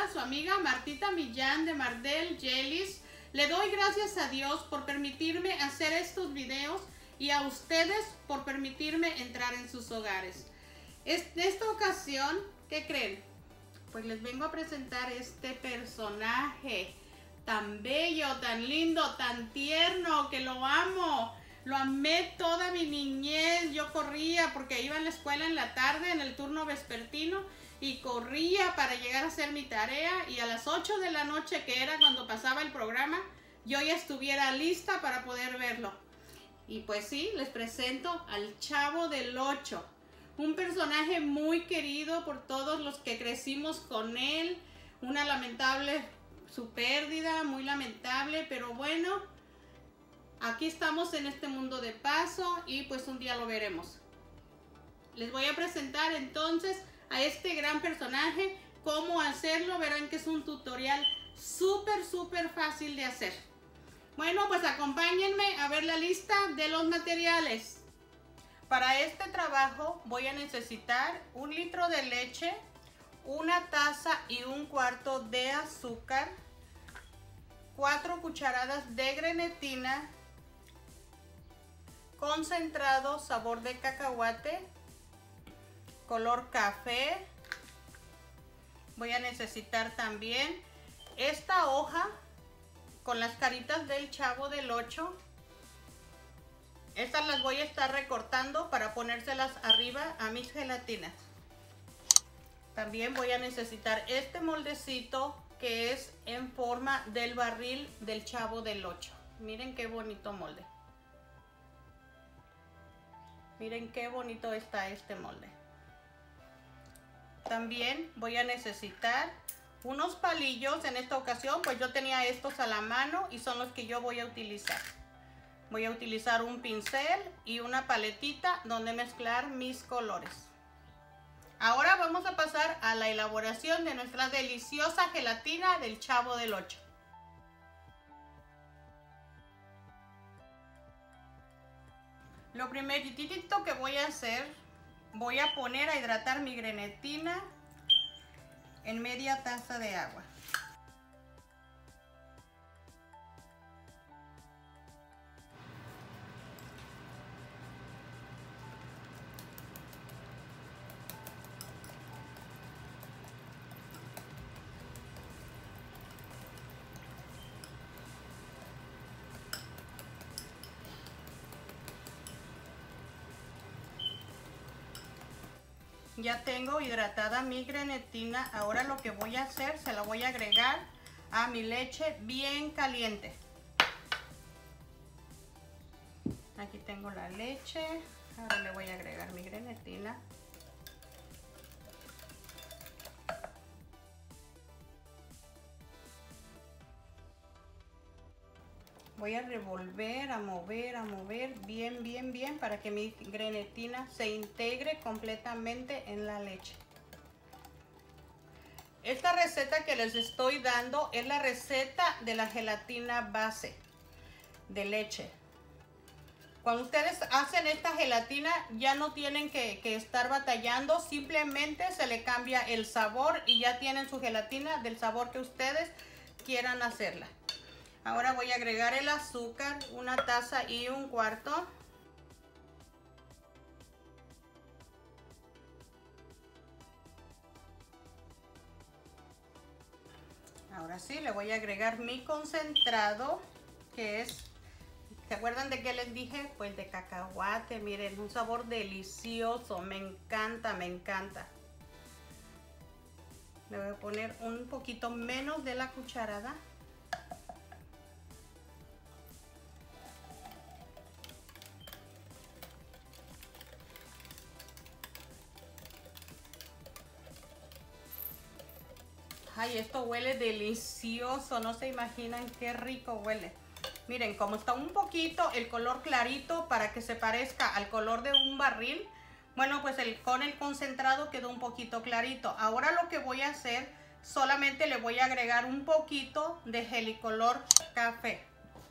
su amiga Martita Millán de Mardel Jellies. Le doy gracias a Dios por permitirme hacer estos videos y a ustedes por permitirme entrar en sus hogares. En esta ocasión, ¿qué creen? Pues les vengo a presentar este personaje tan bello, tan lindo, tan tierno, que lo amo. Lo amé toda mi niñez. Yo corría porque iba a la escuela en la tarde, en el turno vespertino, y corría para llegar a hacer mi tarea, y a las 8 de la noche, que era cuando pasaba el programa, yo ya estuviera lista para poder verlo. Y pues sí, les presento al Chavo del Ocho, un personaje muy querido por todos los que crecimos con él. Una lamentable su pérdida, muy lamentable, pero bueno, aquí estamos en este mundo de paso y pues un día lo veremos. Les voy a presentar entonces a este gran personaje. Cómo hacerlo, verán que es un tutorial súper fácil de hacer. Bueno, pues acompáñenme a ver la lista de los materiales. Para este trabajo voy a necesitar 1 litro de leche, 1 taza y 1/4 de azúcar, 4 cucharadas de grenetina, concentrado sabor de cacahuate, color café. Voy a necesitar también esta hoja con las caritas del Chavo del Ocho. Estas las voy a estar recortando para ponérselas arriba a mis gelatinas. También voy a necesitar este moldecito que es en forma del barril del Chavo del Ocho. Miren qué bonito molde. Miren qué bonito está este molde. También voy a necesitar unos palillos. En esta ocasión pues yo tenía estos a la mano y son los que yo voy a utilizar. Voy a utilizar un pincel y una paletita donde mezclar mis colores. Ahora vamos a pasar a la elaboración de nuestra deliciosa gelatina del Chavo del Ocho. Lo primeritito que voy a hacer, voy a poner a hidratar mi grenetina en media taza de agua. Ya tengo hidratada mi grenetina. Ahora lo que voy a hacer, se la voy a agregar a mi leche bien caliente. Aquí tengo la leche. Ahora le voy a agregar mi grenetina. Voy a revolver, a mover bien para que mi grenetina se integre completamente en la leche. Esta receta que les estoy dando es la receta de la gelatina base de leche. Cuando ustedes hacen esta gelatina ya no tienen que estar batallando, simplemente se le cambia el sabor y ya tienen su gelatina del sabor que ustedes quieran hacerla. Ahora voy a agregar el azúcar, 1 taza y 1/4. Ahora sí, le voy a agregar mi concentrado, que es, ¿se acuerdan de qué les dije? Pues de cacahuate. Miren, un sabor delicioso, me encanta, me encanta. Le voy a poner un poquito menos de la cucharada. Ay, esto huele delicioso, no se imaginan qué rico huele. Miren, como está un poquito el color clarito para que se parezca al color de un barril, bueno, pues con el concentrado quedó un poquito clarito. Ahora lo que voy a hacer, solamente le voy a agregar un poquito de gelicolor café.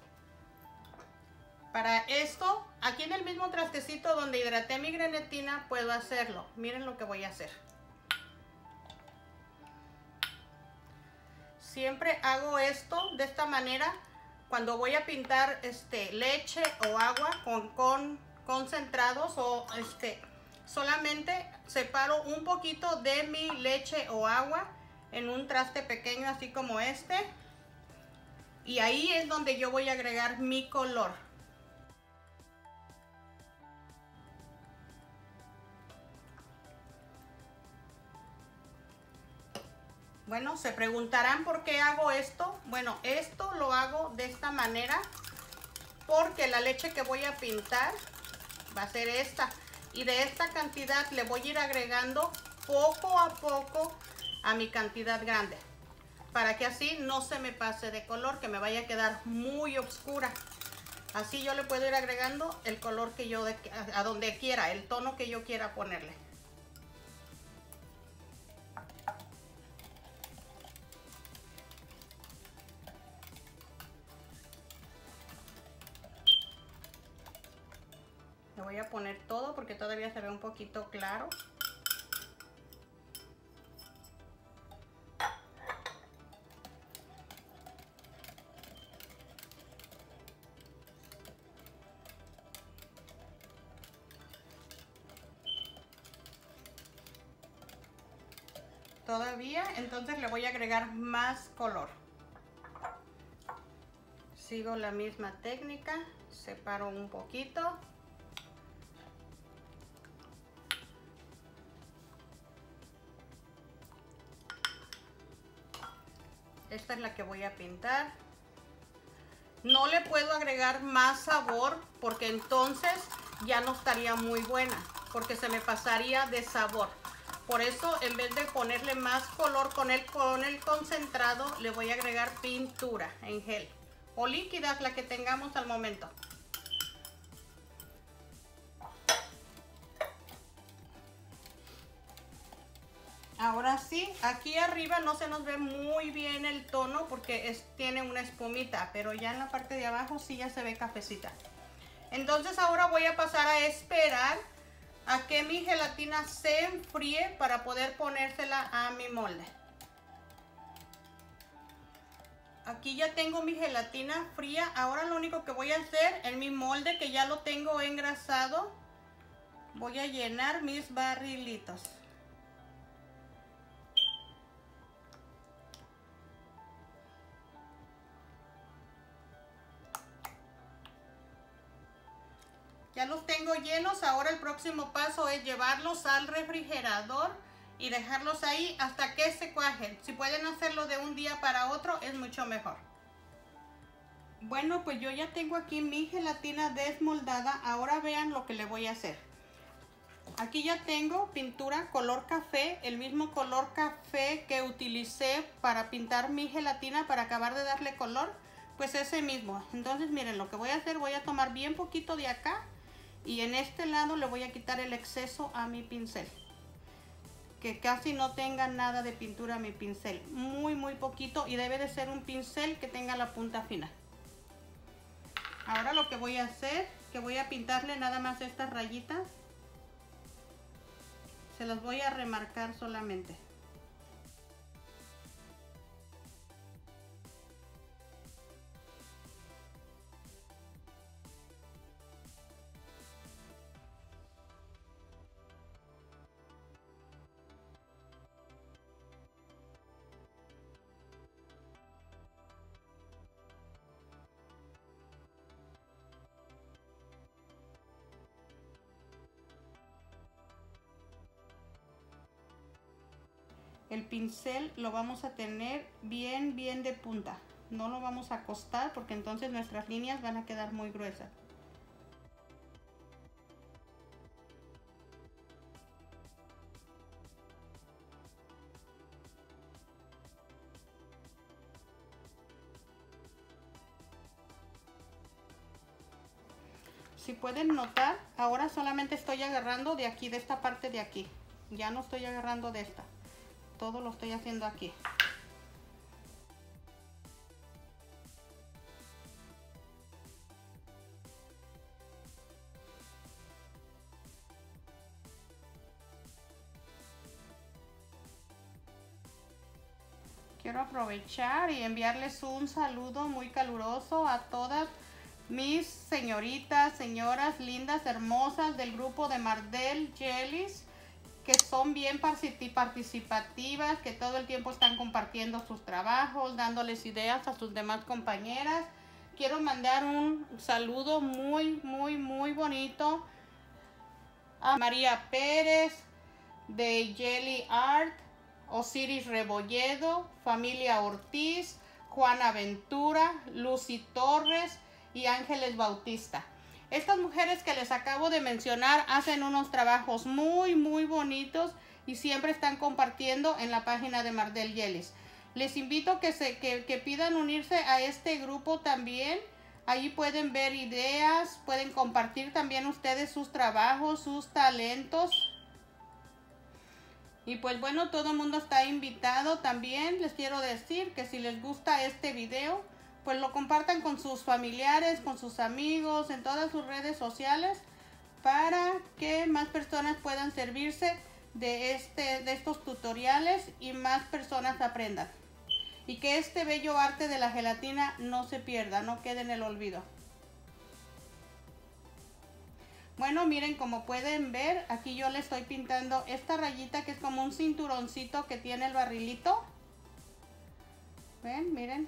Para esto, aquí en el mismo trastecito donde hidraté mi grenetina, puedo hacerlo. Miren lo que voy a hacer. siempre hago esto de esta manera cuando voy a pintar leche o agua con concentrados o solamente separo un poquito de mi leche o agua en un traste pequeño así como este y ahí es donde yo voy a agregar mi color. Bueno, se preguntarán por qué hago esto. Bueno, esto lo hago de esta manera porque la leche que voy a pintar va a ser esta. Y de esta cantidad le voy a ir agregando poco a poco a mi cantidad grande. Para que así no se me pase de color, que me vaya a quedar muy oscura. Así yo le puedo ir agregando el color que yo, a donde quiera, el tono que yo quiera ponerle. Le voy a poner todo porque todavía se ve un poquito claro. Todavía, entonces le voy a agregar más color. Sigo la misma técnica, separo un poquito. Esta es la que voy a pintar. No le puedo agregar más sabor porque entonces ya no estaría muy buena, porque se me pasaría de sabor. Por eso, en vez de ponerle más color con el concentrado, le voy a agregar pintura en gel o líquida, la que tengamos al momento. Ahora sí, aquí arriba no se nos ve muy bien el tono porque tiene una espumita, pero ya en la parte de abajo sí ya se ve cafecita. Entonces ahora voy a pasar a esperar a que mi gelatina se enfríe para poder ponérsela a mi molde. Aquí ya tengo mi gelatina fría. Ahora lo único que voy a hacer en mi molde, que ya lo tengo engrasado, voy a llenar mis barrilitos. Ya los tengo llenos. Ahora el próximo paso es llevarlos al refrigerador y dejarlos ahí hasta que se cuajen. Si pueden hacerlo de un día para otro es mucho mejor. Bueno, pues yo ya tengo aquí mi gelatina desmoldada. Ahora vean lo que le voy a hacer. Aquí ya tengo pintura color café, el mismo color café que utilicé para pintar mi gelatina para acabar de darle color, pues ese mismo. Entonces miren, lo que voy a hacer, voy a tomar bien poquito de acá y en este lado le voy a quitar el exceso a mi pincel. Que casi no tenga nada de pintura a mi pincel, muy poquito, y debe de ser un pincel que tenga la punta fina. Ahora lo que voy a hacer, que voy a pintarle nada más estas rayitas. Se las voy a remarcar solamente. El pincel lo vamos a tener bien de punta. No lo vamos a acostar porque entonces nuestras líneas van a quedar muy gruesas. Si pueden notar, ahora solamente estoy agarrando de aquí, de esta parte de aquí. Ya no estoy agarrando de esta. Todo lo estoy haciendo aquí. quiero aprovechar y enviarles un saludo muy caluroso a todas mis señoritas, señoras lindas, hermosas del grupo de Mardel Jellies, que son bien participativas, que todo el tiempo están compartiendo sus trabajos, dándoles ideas a sus demás compañeras. Quiero mandar un saludo muy bonito a María Pérez de Jelly Art, Osiris Rebolledo, familia Ortiz, Juana Ventura, Lucy Torres y Ángeles Bautista. Estas mujeres que les acabo de mencionar hacen unos trabajos muy bonitos y siempre están compartiendo en la página de Mardel Jellies. Les invito que pidan unirse a este grupo también. Ahí pueden ver ideas, pueden compartir también ustedes sus trabajos, sus talentos. Y pues bueno, todo el mundo está invitado también. Les quiero decir que si les gusta este video, pues lo compartan con sus familiares, con sus amigos, en todas sus redes sociales, para que más personas puedan servirse de estos tutoriales y más personas aprendan. Y que este bello arte de la gelatina no se pierda, no quede en el olvido. Bueno, miren, como pueden ver, aquí yo le estoy pintando esta rayita que es como un cinturoncito que tiene el barrilito. ¿Ven? Miren.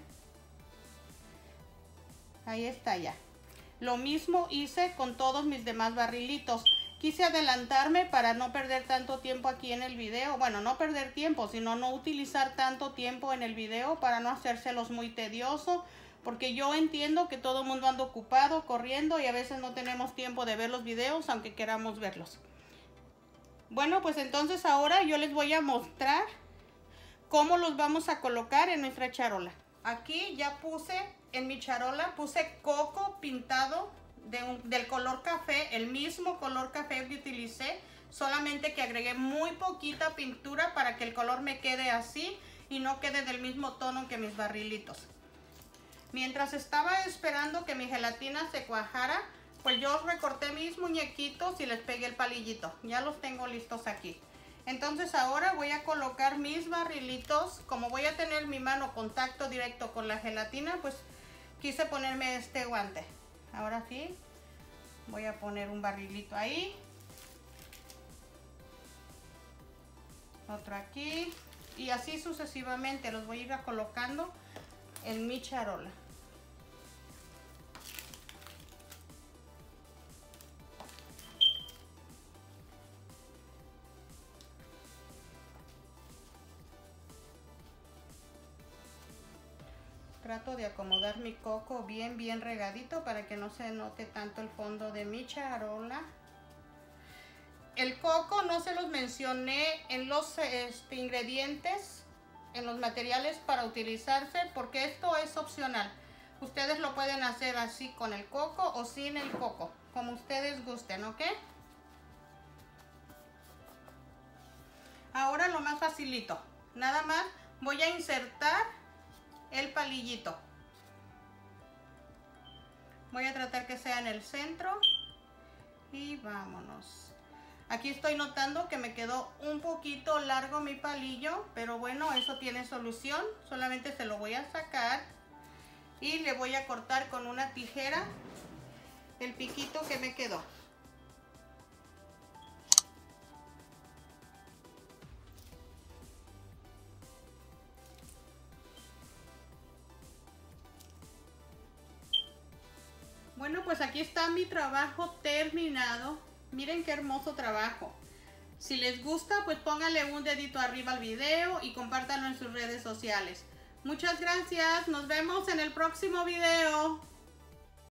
Ahí está ya. Lo mismo hice con todos mis demás barrilitos. Quise adelantarme para no perder tanto tiempo aquí en el video. Bueno, no perder tiempo, sino no utilizar tanto tiempo en el video para no hacérselos muy tedioso. Porque yo entiendo que todo el mundo anda ocupado, corriendo, y a veces no tenemos tiempo de ver los videos, aunque queramos verlos. Bueno, pues entonces ahora yo les voy a mostrar cómo los vamos a colocar en nuestra charola. Aquí ya puse en mi charola, puse coco pintado del color café, el mismo color café que utilicé, solamente que agregué muy poquita pintura para que el color me quede así y no quede del mismo tono que mis barrilitos. Mientras estaba esperando que mi gelatina se cuajara, pues yo recorté mis muñequitos y les pegué el palillito. Ya los tengo listos aquí. Entonces ahora voy a colocar mis barrilitos. Como voy a tener mi mano contacto directo con la gelatina, pues quise ponerme este guante. Ahora sí, voy a poner un barrilito ahí. Otro aquí. Y así sucesivamente los voy a ir colocando en mi charola. Trato de acomodar mi coco bien regadito para que no se note tanto el fondo de mi charola. El coco no se los mencioné en los ingredientes, en los materiales para utilizarse, porque esto es opcional. Ustedes lo pueden hacer así con el coco o sin el coco, como ustedes gusten, ¿ok? Ahora lo más facilito, nada más voy a insertar el palillito. Voy a tratar que sea en el centro y vámonos. Aquí estoy notando que me quedó un poquito largo mi palillo, pero bueno, eso tiene solución. Solamente se lo voy a sacar y le voy a cortar con una tijera el piquito que me quedó. Bueno, pues aquí está mi trabajo terminado. Miren qué hermoso trabajo. Si les gusta, pues pónganle un dedito arriba al video y compártanlo en sus redes sociales. Muchas gracias. Nos vemos en el próximo video.